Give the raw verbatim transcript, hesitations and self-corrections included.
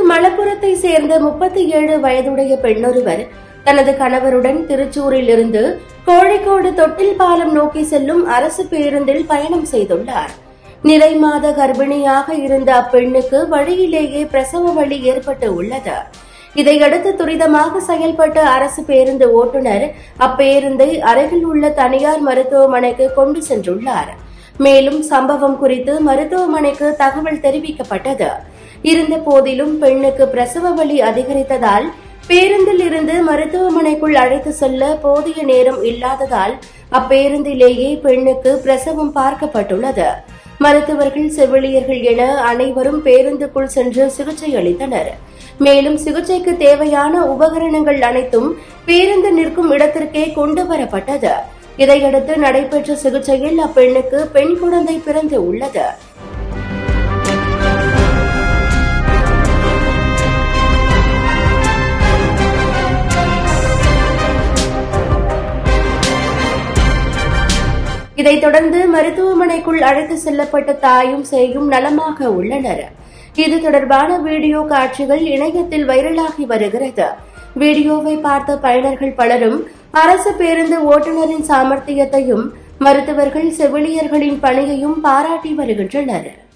மலப்புரத்தை சேர்ந்த முப்பத்தி ஏழு வயதுடைய பெண்ணொருவர் தனது கணவருடன் திருச்சூரில் இருந்து கோழிக்கோடு தொட்டில் பாலம் நோக்கி செல்லும் அரசு பேருந்தில் பயணம் செய்துள்ளார். நிறை மாத கர்ப்பிணியாக இருந்த அப்பெண்ணுக்கு வழியிலேயே பிரசவ வலி ஏற்பட்டு உள்ளது. இதையடுத்து துரிதமாக செயல்பட்ட அரசு பேருந்து ஓட்டுநர் அப்பேருந்தை அருகில் உள்ள தனியார் மருத்துவமனைக்கு கொண்டு சென்றுள்ளார். மேலும் சம்பவம் குறித்து மருத்துவமனைக்கு தகவல் தெரிவிக்கப்பட்டது. இருந்த போதிலும் பெண்ணுக்கு பிரசவ வலி அதிகரித்ததால் பேருந்தில் இருந்து மருத்துவமனைக்குள் அழைத்து செல்ல போதிய நேரம் இல்லாததால் அப்பேருந்திலேயே பெண்ணுக்கு பிரசவம் பார்க்கப்பட்டுள்ளது. மருத்துவர்கள், செவிலியர்கள் என அனைவரும் பேருந்துக்குள் சென்று சிகிச்சை அளித்தனர். மேலும் சிகிச்சைக்கு தேவையான உபகரணங்கள் அனைத்தும் பேருந்து நிற்கும் இடத்திற்கே கொண்டு வரப்பட்டது. இதையடுத்து நடைபெற்ற சிகிச்சையில் அப்பெண்ணுக்கு பெண் குழந்தை பிறந்து உள்ளது. இதைத் தொடர்ந்து மருத்துவமனைக்குள் அழைத்து செல்லப்பட்ட தாயும் சேயும் நலமாக உள்ளனர். இது தொடர்பான வீடியோ காட்சிகள் இணையத்தில் வைரலாகி வருகிறது. வீடியோவை பார்த்த பயனர்கள் பலரும் அரசு பேருந்து ஓட்டுநரின் சாமர்த்தியத்தையும் மருத்துவர்கள், செவிலியர்களின் பணியையும் பாராட்டி வருகின்றனர்.